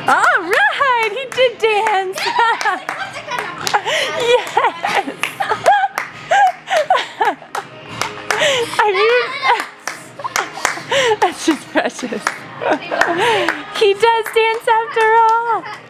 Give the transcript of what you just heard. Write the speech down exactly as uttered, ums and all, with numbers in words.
All right, he did dance. Yes. Are you? That's just precious. He does dance after all.